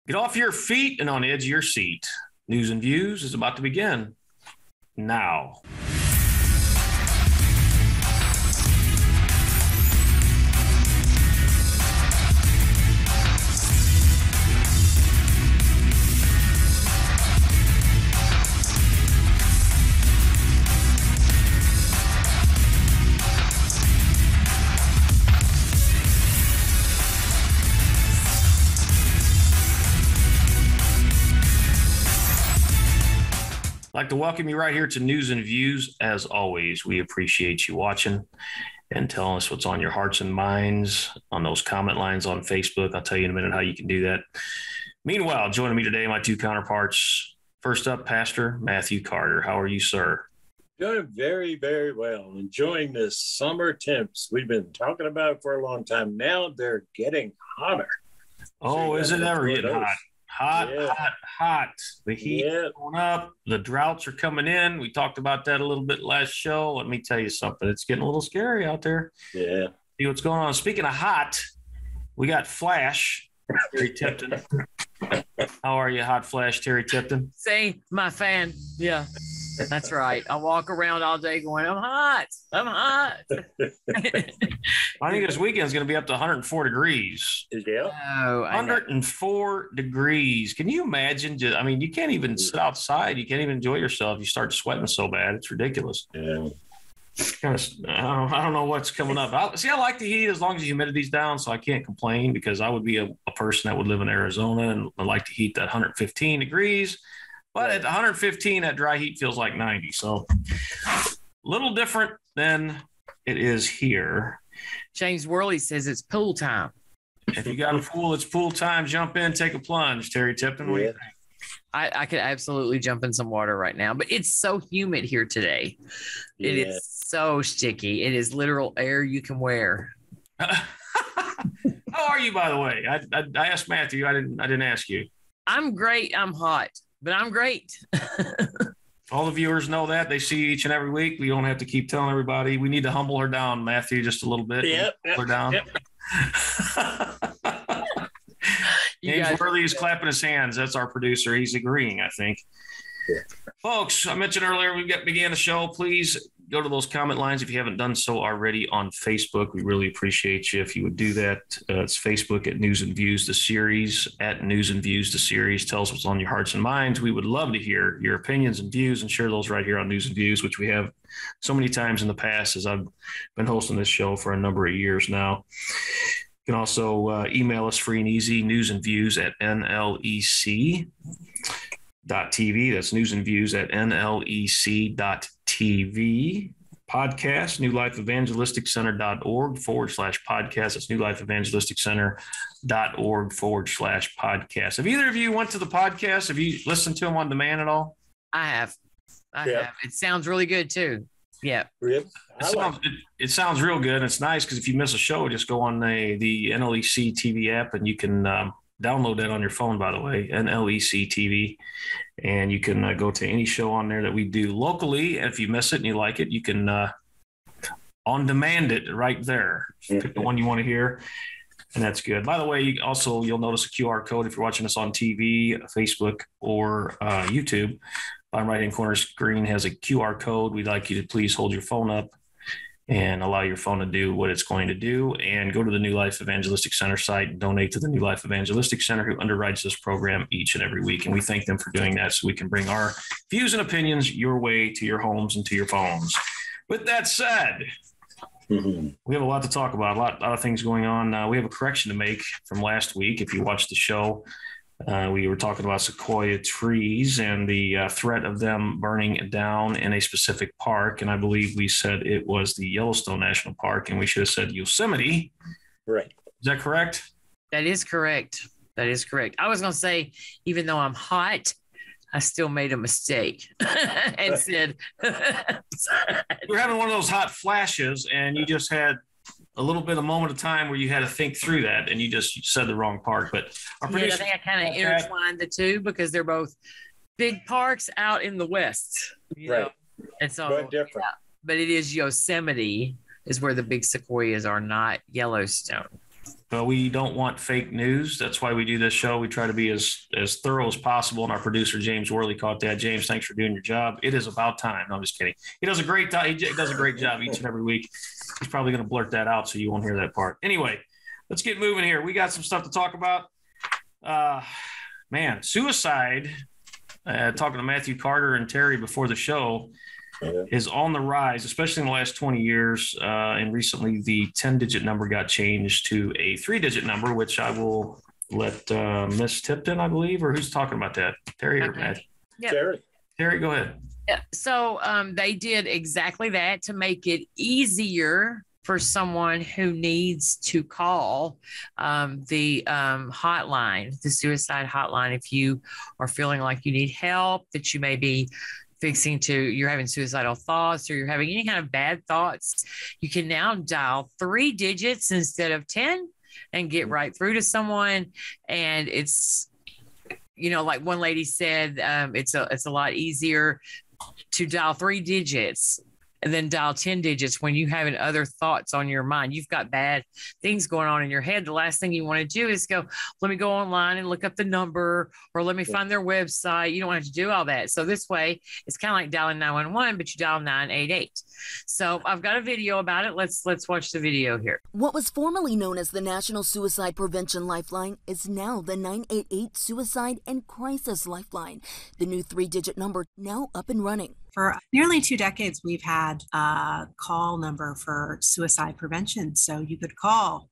Get off your feet and on the edge of your seat. News and Views is about to begin now. I'd like to welcome you right here to News and Views. As always, we appreciate you watching and telling us what's on your hearts and minds on those comment lines on Facebook. I'll tell you in a minute how you can do that. Meanwhile, joining me today, my two counterparts. First up, Pastor Matthew Carter. How are you, sir? Doing very, very well. Enjoying this summer temps. We've been talking about it for a long time. Now they're getting hotter. Oh, is it ever getting hot? Hot. The heat is going up. The droughts are coming in. We talked about that a little bit last show. Let me tell you something. It's getting a little scary out there. Yeah. See what's going on. Speaking of hot, we got Flash, Terry Tipton. How are you, Hot Flash, Terry Tipton? See, my fan. Yeah, that's right. I walk around all day going, I'm hot. I think this weekend's going to be up to 104 degrees. Yeah. Oh, 104 degrees. Can you imagine? You can't even sit outside. You can't even enjoy yourself. You start sweating so bad. It's ridiculous. Yeah. I don't know what's coming up. I like the heat as long as the humidity's down, so I can't complain because I would be a person that would live in Arizona and I like to heat that 115 degrees. But at 115, that dry heat feels like 90. So a little different than it is here. James Worley says it's pool time. If you got a pool, it's pool time. Jump in, take a plunge. Terry Tipton, what do you think? I could absolutely jump in some water right now, but it's so humid here today. Yeah. It is so sticky. It is literal air you can wear. How are you, by the way? I asked Matthew. I didn't ask you. I'm great. I'm hot, but I'm great. All the viewers know that. They see you each and every week. We don't have to keep telling everybody. We need to humble her down, Matthew, just a little bit. Yep. Her down. Yep. James Worley is clapping his hands. That's our producer. He's agreeing, I think. Yeah. Folks, I mentioned earlier we began the show. Please go to those comment lines if you haven't done so already on Facebook. We really appreciate you if you would do that. It's Facebook at News and Views, the series, at News and Views, the series. Tell us what's on your hearts and minds. We would love to hear your opinions and views and share those right here on News and Views, which we have so many times in the past as I've been hosting this show for a number of years now. You can also email us free and easy, newsandviews at NLEC.TV. That's newsandviews at NLEC.TV. Podcast, newlifeevangelisticcenter.org/podcast. That's newlifeevangelisticcenter.org/podcast. Have either of you went to the podcast? Have you listened to them on demand at all? I have. It sounds really good too. Yeah. It sounds real good. It's nice because if you miss a show, just go on the NLEC TV app and you can download that on your phone, by the way, NLEC TV. And you can go to any show on there that we do locally. And if you miss it and you like it, you can on demand it right there. Pick the one you want to hear. And that's good. By the way, you'll notice a QR code if you're watching us on TV, Facebook, or YouTube. Bottom right-hand corner screen has a QR code. We'd like you to please hold your phone up and allow your phone to do what it's going to do, and go to the New Life Evangelistic Center site and donate to the New Life Evangelistic Center, who underwrites this program each and every week. And we thank them for doing that so we can bring our views and opinions your way to your homes and to your phones. With that said, we have a lot to talk about, a lot of things going on. We have a correction to make from last week. If you watched the show, we were talking about sequoia trees and the threat of them burning down in a specific park. And I believe we said it was the Yellowstone National Park, and we should have said Yosemite. Right. Is that correct? That is correct. I was going to say, even though I'm hot, I still made a mistake and said. You're having one of those hot flashes, and you just had a little bit of moment of time where you had to think through that, and you said the wrong part. But I think I kind of intertwined the two because they're both big parks out in the West. You know? And so, but different. Yeah, but it is Yosemite is where the big sequoias are, not Yellowstone. But we don't want fake news. That's why we do this show. We try to be as thorough as possible. And our producer, James Worley, caught that. James, thanks for doing your job. It is about time. No, I'm just kidding. He does a great job. He does a great job each and every week. He's probably going to blurt that out, so you won't hear that part. Anyway, let's get moving here. We got some stuff to talk about. Suicide, talking to Matthew Carter and Terry before the show, is on the rise, especially in the last 20 years. And recently the 10-digit number got changed to a 3-digit number, which I will let Miss Tipton, I believe, or who's talking about that? Terry or Matt? Yep. Terry, go ahead. Yeah. So they did exactly that to make it easier for someone who needs to call the hotline, the suicide hotline, if you are feeling like you need help, that you may be you're having suicidal thoughts or you're having any kind of bad thoughts. You can now dial 3 digits instead of 10 and get right through to someone. And it's, like one lady said, it's a lot easier to dial 3 digits and then dial 10 digits when you having other thoughts on your mind. You've got bad things going on in your head. The last thing you want to do is go, let me go online and look up the number, or let me find their website. You don't have to do all that. So this way, it's kind of like dialing 911, but you dial 988. So I've got a video about it. Let's watch the video here. What was formerly known as the National Suicide Prevention Lifeline is now the 988 Suicide and Crisis Lifeline. The new 3-digit number now up and running. For nearly 2 decades, we've had a call number for suicide prevention. So you could call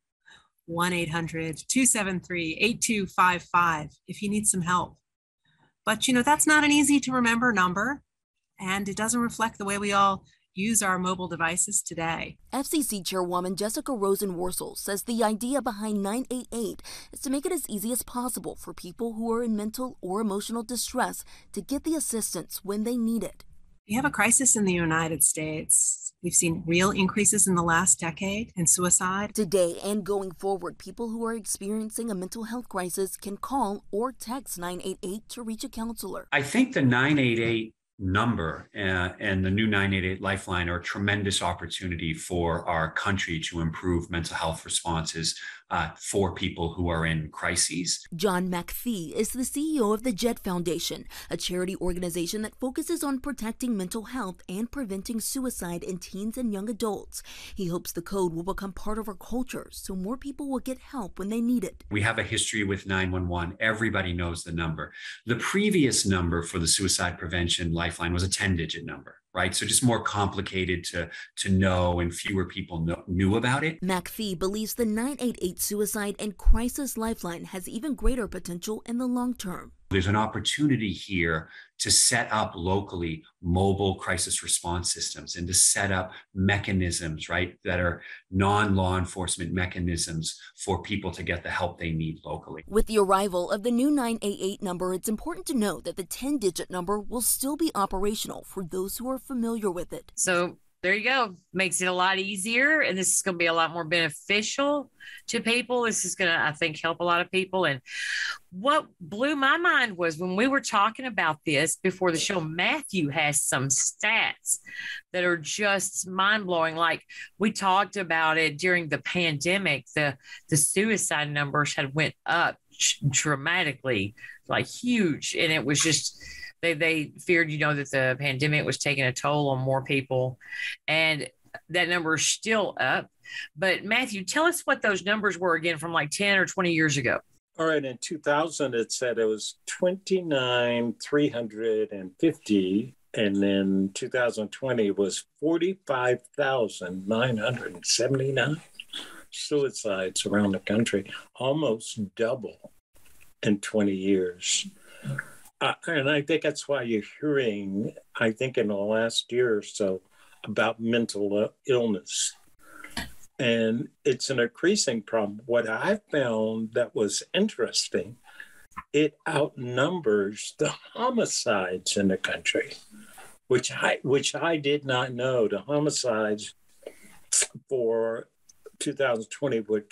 1-800-273-8255 if you need some help. But, that's not an easy to remember number, and it doesn't reflect the way we all use our mobile devices today. FCC Chairwoman Jessica Rosen-Worsel says the idea behind 988 is to make it as easy as possible for people who are in mental or emotional distress to get the assistance when they need it. We have a crisis in the United States. We've seen real increases in the last decade in suicide. Today and going forward, people who are experiencing a mental health crisis can call or text 988 to reach a counselor. I think the 988 number and the new 988 Lifeline are a tremendous opportunity for our country to improve mental health responses for people who are in crises. John McPhee is the CEO of the Jet Foundation, a charity organization that focuses on protecting mental health and preventing suicide in teens and young adults. He hopes the code will become part of our culture so more people will get help when they need it. We have a history with 911. Everybody knows the number. The previous number for the suicide prevention Lifeline was a 10-digit number, right? So just more complicated to know, and fewer people knew about it. McPhee believes the 988 Suicide and Crisis Lifeline has even greater potential in the long term. There's an opportunity here to set up locally mobile crisis response systems and to set up mechanisms, right, that are non-law enforcement mechanisms for people to get the help they need locally. With the arrival of the new 988 number, it's important to note that the 10-digit number will still be operational for those who are familiar with it. So there you go. Makes it a lot easier, and this is going to be a lot more beneficial to people. This is going to, I think, help a lot of people. And what blew my mind was when we were talking about this before the show, Matthew has some stats that are just mind-blowing. Like we talked about it during the pandemic, the suicide numbers had went up dramatically, like huge. And it was just... They feared, that the pandemic was taking a toll on more people, and that number is still up. But Matthew, tell us what those numbers were again from like 10 or 20 years ago. All right. In 2000, it said it was 29,350. And then 2020 was 45,979 suicides around the country, almost double in 20 years. And I think that's why you're hearing, I think in the last year or so, about mental illness. And it's an increasing problem. What I found that was interesting, it outnumbers the homicides in the country, which I did not know. The homicides for 2020 were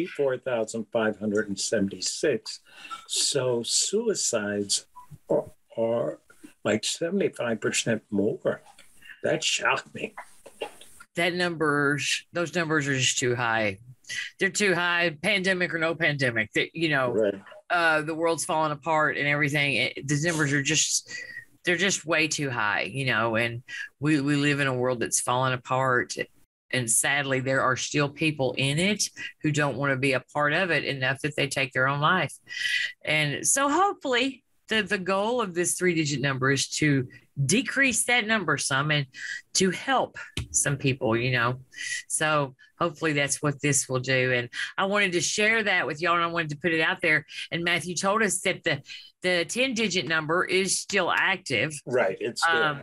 24,576. So suicides are like 75% more. That shocked me. Those numbers are just too high. they're too high, pandemic or no pandemic, that, Right. the world's falling apart and everything. The numbers are they're just way too high, and we live in a world that's falling apart. And sadly, there are still people in it who don't want to be a part of it enough that they take their own life. And so hopefully the goal of this 3-digit number is to decrease that number some and to help some people, So hopefully that's what this will do. And I wanted to share that with y'all, and I wanted to put it out there. And Matthew told us that the 10-digit number is still active. Right. It's still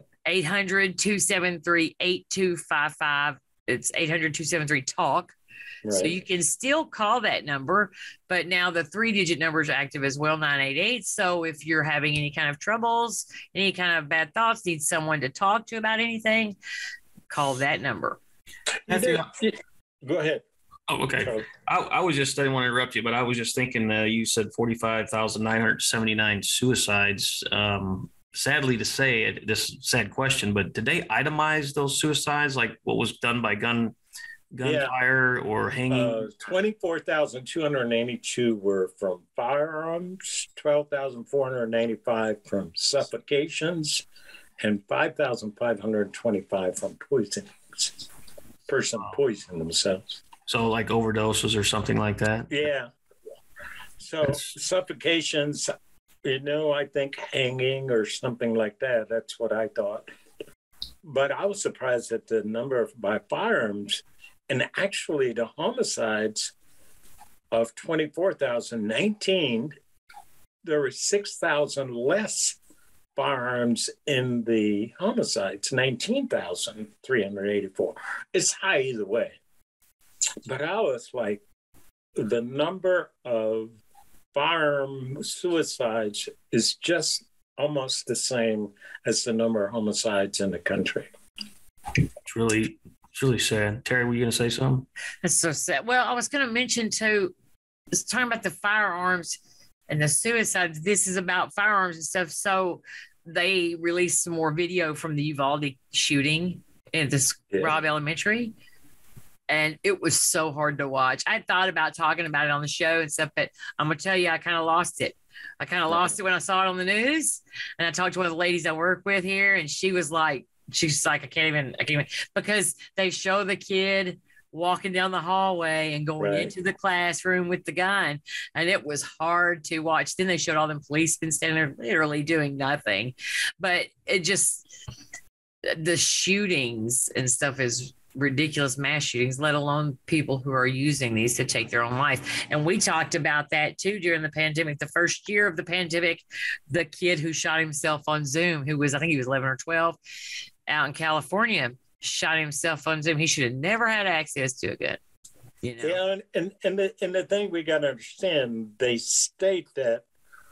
800-273-8255. It's 800-273-TALK. right. So you can still call that number, but now the 3-digit number is active as well, 988. So if you're having any kind of troubles, any kind of bad thoughts, need someone to talk to about anything, call that number. Go ahead. Oh, okay. I was just, I didn't want to interrupt you, but I was just thinking, you said 45,979 suicides. Sadly to say, this sad question, but did they itemize those suicides, like what was done by gunfire or hanging? 24,282 were from firearms, 12,485 from suffocations, and 5,525 from poisonings. Person poisoned themselves. So like overdoses or something like that? Yeah. So suffocations, I think hanging or something like that. That's what I thought. But I was surprised at the number by firearms. And actually, the homicides of 24,019, there were 6,000 less firearms in the homicides, 19,384. It's high either way. But I was like, the number of firearm suicides is just almost the same as the number of homicides in the country. It's really sad. Terry, were you going to say something? That's so sad. Well, I was going to mention too, talking about the firearms and the suicides. This is about firearms and stuff. So they released some more video from the Uvalde shooting in this Robb Elementary. And it was so hard to watch. I thought about talking about it on the show and stuff, but I'm going to tell you, I kind of lost it. I kind of lost it when I saw it on the news. And I talked to one of the ladies I work with here, and she's like, I can't even, because they show the kid walking down the hallway and going into the classroom with the gun. And it was hard to watch. Then they showed all them policemen standing there literally doing nothing. But it just, the shootings and stuff is ridiculous, mass shootings, let alone people who are using these to take their own life. And we talked about that too during the pandemic. The first year of the pandemic, the kid who shot himself on Zoom, who was, I think he was 11 or 12, out in California, shot himself on Zoom. He should have never had access to a gun. Yeah, and the thing we got to understand, they state that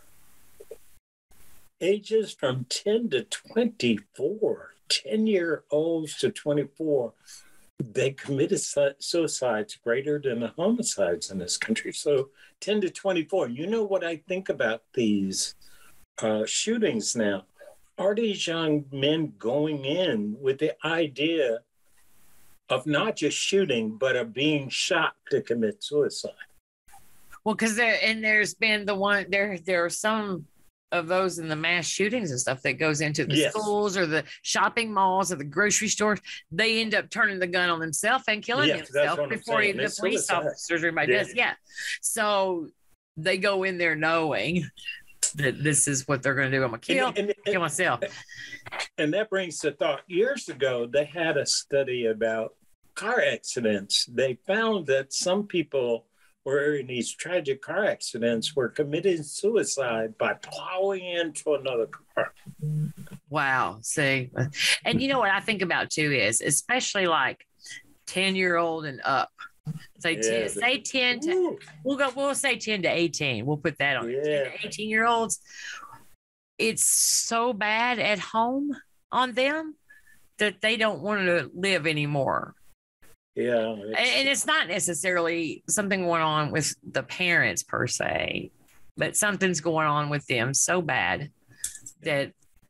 ages from 10 to 24, 10-year-olds to 24, they committed suicides greater than the homicides in this country. So 10 to 24. You know what I think about these shootings now? Are these young men going in with the idea of not just shooting, but of being shot to commit suicide? Well, because there's been there are some of those in the mass shootings and stuff that goes into the schools or the shopping malls or the grocery stores. They end up turning the gun on themselves and killing themselves before even the police officers or anybody does. Yeah. So they go in there knowing that this is what they're going to do. I'm going to kill myself. And that brings to thought, years ago, they had a study about car accidents. They found that some people were in these tragic car accidents were committing suicide by plowing into another car. Wow. See, and you know what I think about too is, especially like 10-year-old and up. Say 10 to, we'll say 10 to 18. We'll put that on 10 to 18-year-olds. It's so bad at home on them that they don't want to live anymore. Yeah. And it's not necessarily something going on with the parents per se, but something's going on with them so bad that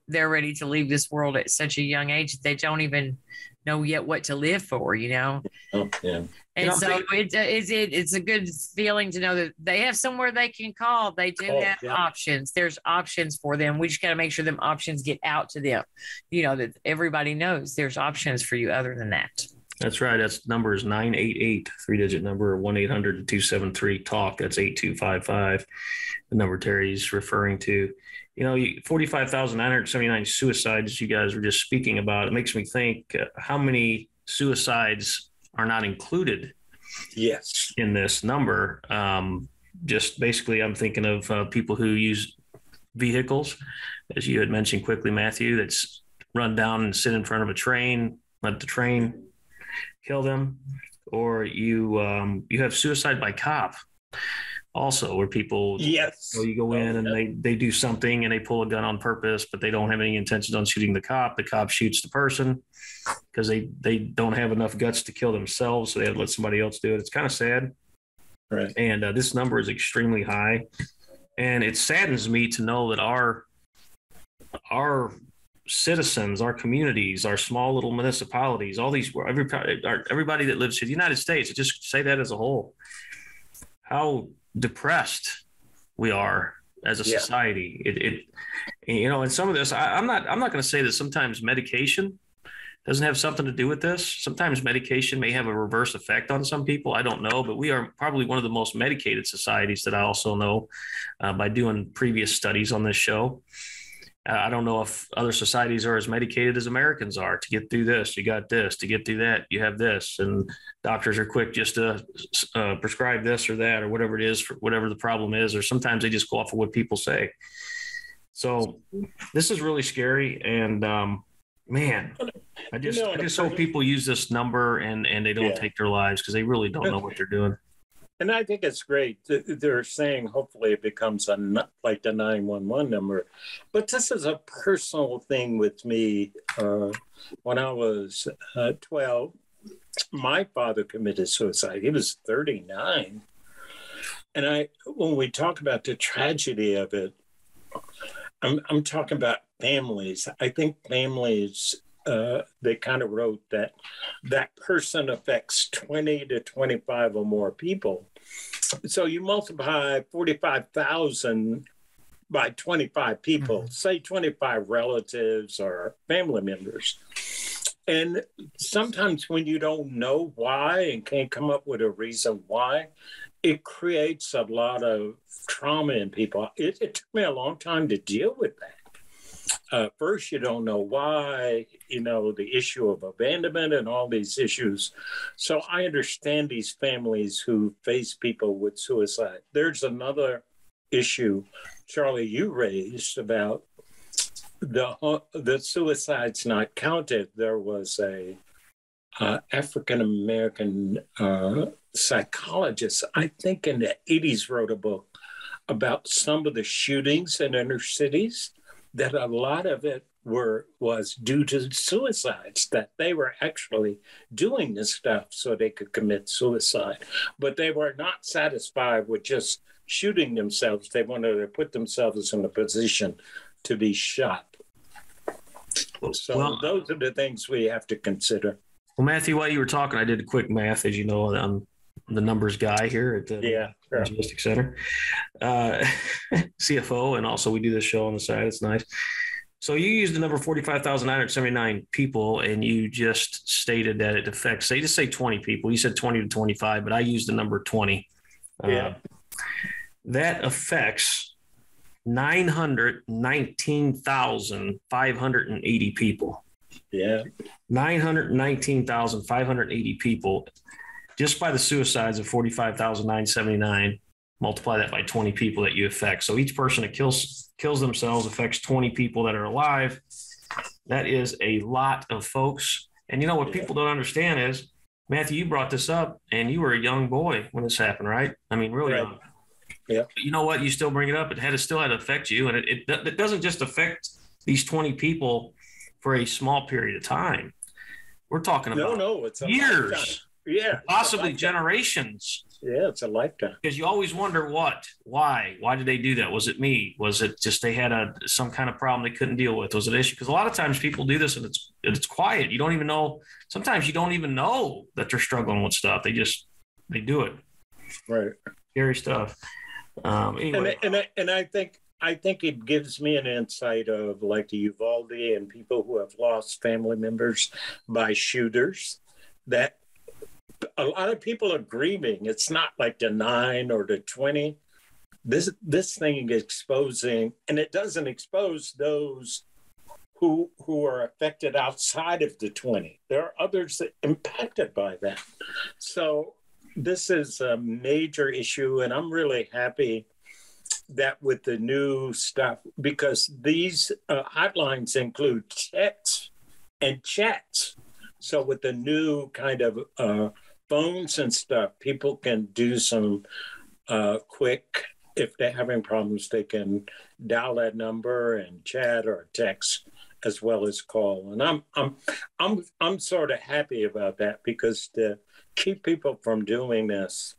they're ready to leave this world at such a young age that they don't even know yet what to live for, you know? Oh, yeah. And so it's a good feeling to know that they have somewhere they can call. They do have options. There's options for them. We just got to make sure them options get out to them, you know, that everybody knows there's options for you other than that. That's right. That's number is 988, 3-digit number, 1-800-273-TALK. That's 8255. The number Terry's referring to. You know, 45,979 suicides you guys were just speaking about. It makes me think how many suicides are not included in this number. Just basically, I'm thinking of people who use vehicles, as you had mentioned quickly, Matthew, that's run down and sit in front of a train, let the train kill them, or you have suicide by cop also, where people you go in and they do something and they pull a gun on purpose, but they don't have any intentions on shooting the cop shoots the person because they don't have enough guts to kill themselves, so they have to let somebody else do it. It's kind of sad, right? And this number is extremely high, and it saddens me to know that our citizens, our communities, our small little municipalities, all these, everybody that lives in the United States, just say that as a whole, how depressed we are as a society. It you know, and some of this, I'm not going to say that sometimes medication doesn't have something to do with this. Sometimes medication may have a reverse effect on some people. I don't know, but we are probably one of the most medicated societies that I also know by doing previous studies on this show. I don't know if other societies are as medicated as Americans are. To get through this, you got this. To get through that, you have this. And doctors are quick just to prescribe this or that or whatever it is, for whatever the problem is. Or sometimes they just go off of what people say. So this is really scary. And man, I just hope people use this number and they don't take their lives, because they really don't know what they're doing. And I think it's great. They're saying hopefully it becomes like the 911 number. But this is a personal thing with me. When I was 12, my father committed suicide. He was 39. And when we talk about the tragedy of it, I'm talking about families. I think families, they kind of wrote that person affects 20 to 25 or more people. So you multiply 45,000 by 25 people, say 25 relatives or family members. And sometimes when you don't know why and can't come up with a reason why, it creates a lot of trauma in people. It took me a long time to deal with that. First, you don't know why, the issue of abandonment and all these issues. So I understand these families who face people with suicide. There's another issue, Charlie, you raised about the suicides not counted. There was a African-American psychologist, I think in the 80s, wrote a book about some of the shootings in inner cities, that a lot of it was due to suicides, that they were actually doing this stuff so they could commit suicide. But they were not satisfied with just shooting themselves. They wanted to put themselves in a position to be shot. So those are the things we have to consider. Well, Matthew, while you were talking, I did a quick math, as you know, I'm the numbers guy here at the Logistics Center, CFO, and also we do this show on the side. It's nice. So you used the number 45,979 people, and you just stated that it affects, just say 20 people. You said 20 to 25, but I used the number 20. That affects 919,580 people. Yeah. 919,580 people just by the suicides of 45,979. Multiply that by 20 people that you affect. So each person that kills themselves affects 20 people that are alive. That is a lot of folks. And you know what people don't understand is, Matthew, you brought this up, and you were a young boy when this happened, right? I mean, really young. Yeah. You know what? You still bring it up. It still had to affect you. And it doesn't just affect these 20 people for a small period of time. We're talking about it's a years. lifetime. Yeah. Possibly generations. Yeah, it's a lifetime. Because you always wonder why did they do that? Was it me? Was it just they had some kind of problem they couldn't deal with? Was it an issue? Because a lot of times people do this and it's quiet. You don't even know. Sometimes you don't even know that they're struggling with stuff. They do it. Right. Scary stuff. Anyway. And I think it gives me an insight of like the Uvalde and people who have lost family members by shooters, that a lot of people are grieving. It's not like the 9 or the 20. This thing is exposing, and it doesn't expose those who are affected outside of the 20. There are others that are impacted by that. So this is a major issue, and I'm really happy that with the new stuff, because these hotlines include texts and chats. So with the new kind of phones and stuff, people can do some quick, if they're having problems, they can dial that number and chat or text as well as call. And I'm sort of happy about that, because to keep people from doing this,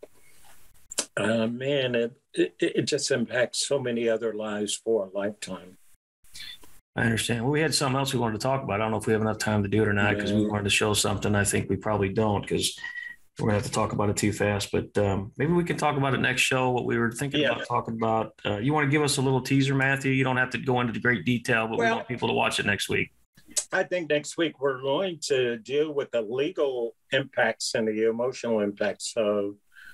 man, it just impacts so many other lives for a lifetime. I understand. Well, we had something else we wanted to talk about. I don't know if we have enough time to do it or not, because we wanted to show something. I think we probably don't, because we're going to have to talk about it too fast. But maybe we can talk about it next show, what we were thinking about talking about. You want to give us a little teaser, Matthew? You don't have to go into great detail, but we want people to watch it next week. I think next week we're going to deal with the legal impacts and the emotional impacts of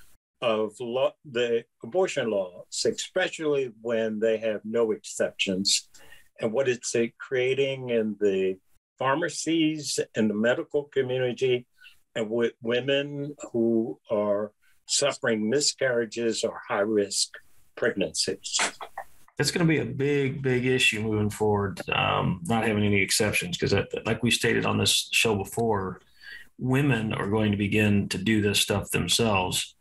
the abortion laws, especially when they have no exceptions, and what it's creating in the pharmacies and the medical community, and with women who are suffering miscarriages or high-risk pregnancies. It's going to be a big, big issue moving forward, not having any exceptions, because like we stated on this show before, women are going to begin to do this stuff themselves.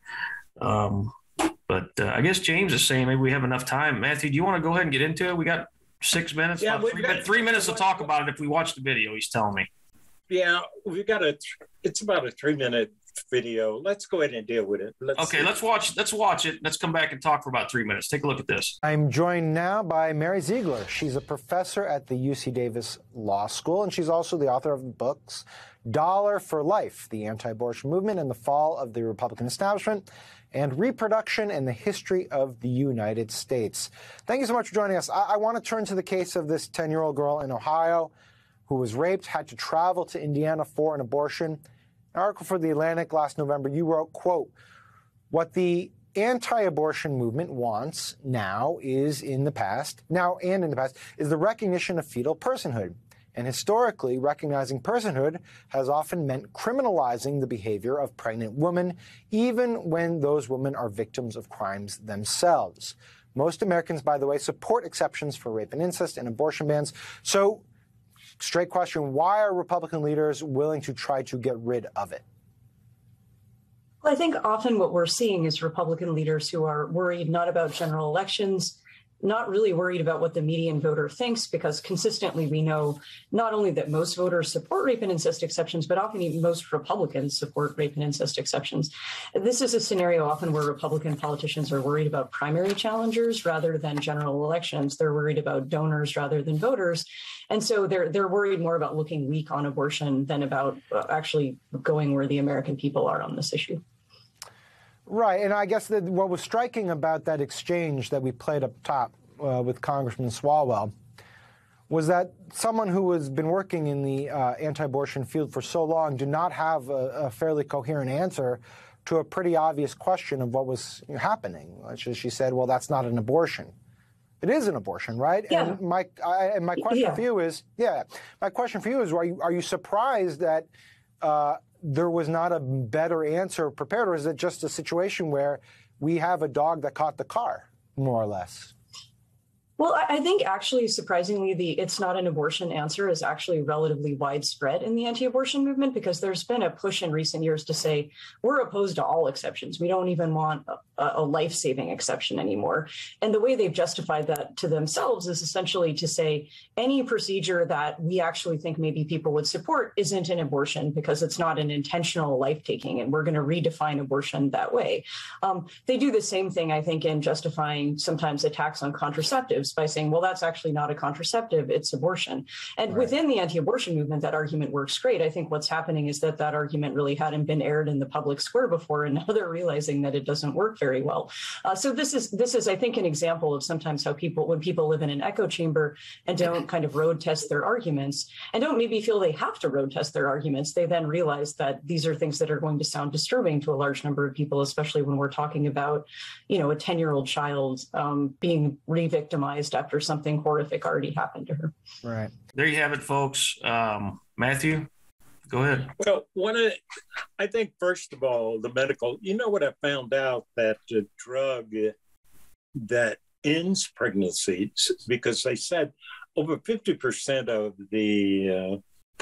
But I guess James is saying maybe we have enough time. Matthew, do you want to go ahead and get into it? We got 6 minutes. Yeah, we've got 3 minutes to talk about it if we watch the video, he's telling me. Yeah, it's about a 3-minute video. Let's go ahead and deal with it. Let's watch it. Let's come back and talk for about 3 minutes. Take a look at this. I'm joined now by Mary Ziegler. She's a professor at the UC Davis Law School, and she's also the author of the books Dollar for Life, The Anti-Abortion Movement and the Fall of the Republican Establishment, and Reproduction and the History of the United States. Thank you so much for joining us. I want to turn to the case of this 10-year-old girl in Ohio who was raped, had to travel to Indiana for an abortion. An article for The Atlantic last November, you wrote, quote, "What the anti-abortion movement wants now and in the past, is the recognition of fetal personhood. And historically, recognizing personhood has often meant criminalizing the behavior of pregnant women, even when those women are victims of crimes themselves. Most Americans, by the way, support exceptions for rape and incest and abortion bans. So, straight question, why are Republican leaders willing to try to get rid of it?" Well, I think often what we're seeing is Republican leaders who are worried not about general elections, not really worried about what the median voter thinks, because consistently we know not only that most voters support rape and incest exceptions, but often even most Republicans support rape and incest exceptions. This is a scenario often where Republican politicians are worried about primary challengers rather than general elections. They're worried about donors rather than voters. And so they're worried more about looking weak on abortion than about actually going where the American people are on this issue. Right, and I guess that what was striking about that exchange that we played up top with Congressman Swalwell was that someone who has been working in the anti-abortion field for so long did not have a fairly coherent answer to a pretty obvious question of what was happening. She said, well, that's not an abortion. It is an abortion, right? Yeah. And my question for you is, are you surprised that there was not a better answer prepared, or is it just a situation where we have a dog that caught the car, more or less? Well, I think actually, surprisingly, it's not an abortion answer is actually relatively widespread in the anti-abortion movement, because there's been a push in recent years to say we're opposed to all exceptions. We don't even want a life-saving exception anymore. And the way they've justified that to themselves is essentially to say any procedure that we actually think maybe people would support isn't an abortion because it's not an intentional life-taking, and we're going to redefine abortion that way. They do the same thing, I think, in justifying sometimes attacks on contraceptives by saying, well, that's actually not a contraceptive, it's abortion. And within the anti-abortion movement, that argument works great. I think what's happening is that argument really hadn't been aired in the public square before, and now they're realizing that it doesn't work very well. So this is, I think, an example of sometimes how when people live in an echo chamber and don't kind of road test their arguments, and don't maybe feel they have to road test their arguments, they then realize that these are things that are going to sound disturbing to a large number of people, especially when we're talking about, a 10-year-old child being re-victimized after something horrific already happened to her. Right. There you have it, folks. Matthew, go ahead. Well, I think, first of all, the medical, what I found out, that the drug that ends pregnancies, because they said over 50% of the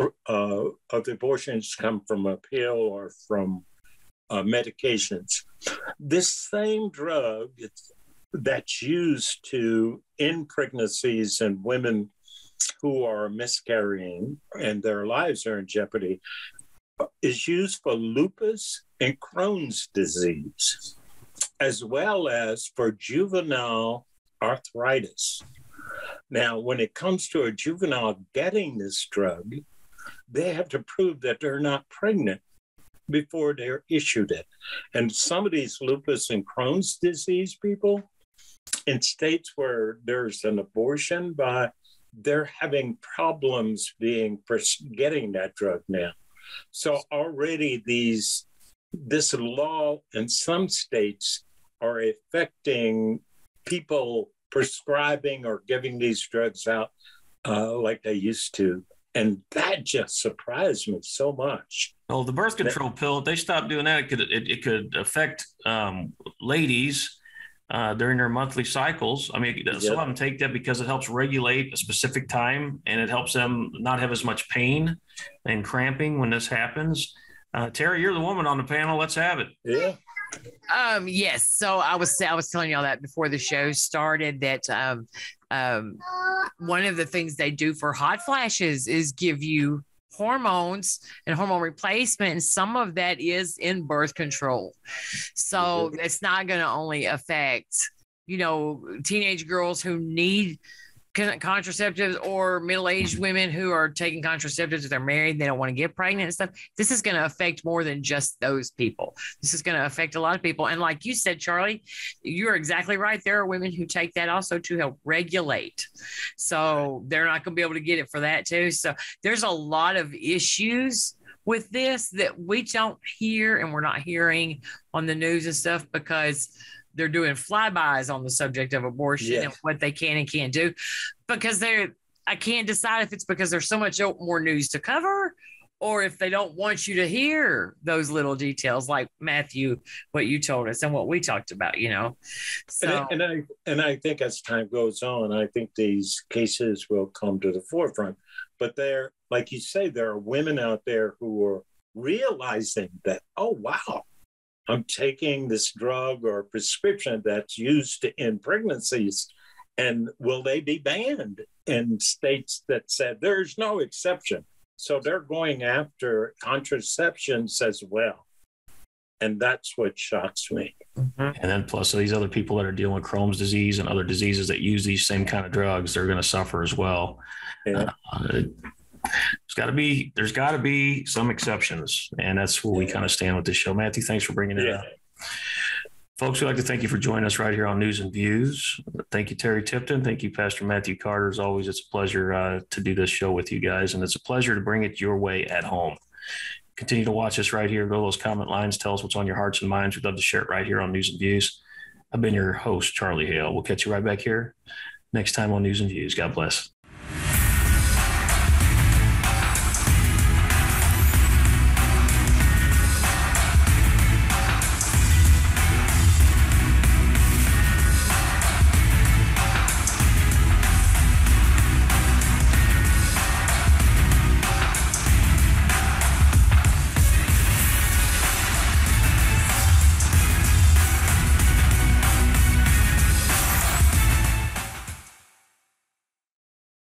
abortions come from a pill or from medications. This same drug that's used to end pregnancies in women who are miscarrying and their lives are in jeopardy is used for lupus and Crohn's disease, as well as for juvenile arthritis. Now, when it comes to a juvenile getting this drug, they have to prove that they're not pregnant before they're issued it. And some of these lupus and Crohn's disease people, in states where there's an abortion, they're having problems getting that drug now. So already this law in some states are affecting people prescribing or giving these drugs out like they used to. And that just surprised me so much. Oh, the birth control pill, if they stopped doing that, it could affect ladies during their monthly cycles. I mean, some of them take that because it helps regulate a specific time, and it helps them not have as much pain and cramping when this happens. Terry, you're the woman on the panel. Let's have it. Yeah. Yes. So I was telling y'all that before the show started, that one of the things they do for hot flashes is give you hormones and hormone replacement, and some of that is in birth control. So it's not going to only affect, teenage girls who need contraceptives, or middle-aged women who are taking contraceptives if they're married, they don't want to get pregnant and stuff. This is going to affect more than just those people. This is going to affect a lot of people. And like you said, Charlie, you're exactly right. There are women who take that also to help regulate. So they're not going to be able to get it for that too. So there's a lot of issues with this that we don't hear, and we're not hearing on the news and stuff, because they're doing flybys on the subject of abortion and what they can and can't do, because I can't decide if it's because there's so much more news to cover, or if they don't want you to hear those little details, like Matthew, what you told us and what we talked about, So, and I think as time goes on, I think these cases will come to the forefront. But like you say, there are women out there who are realizing that, oh, wow, I'm taking this drug or prescription that's used to end pregnancies, and will they be banned in states that said there's no exception? So they're going after contraceptions as well. And that's what shocks me. And then plus these other people that are dealing with Crohn's disease and other diseases that use these same kind of drugs, they're going to suffer as well. Yeah. There's got to be some exceptions, and that's where we kind of stand with this show. Matthew, thanks for bringing it up. Folks, we'd like to thank you for joining us right here on News and Views. Thank you, Terry Tipton. Thank you, Pastor Matthew Carter. As always, it's a pleasure to do this show with you guys, and it's a pleasure to bring it your way at home. Continue to watch us right here. Go to those comment lines. Tell us what's on your hearts and minds. We'd love to share it right here on News and Views. I've been your host, Charlie Hale. We'll catch you right back here next time on News and Views. God bless.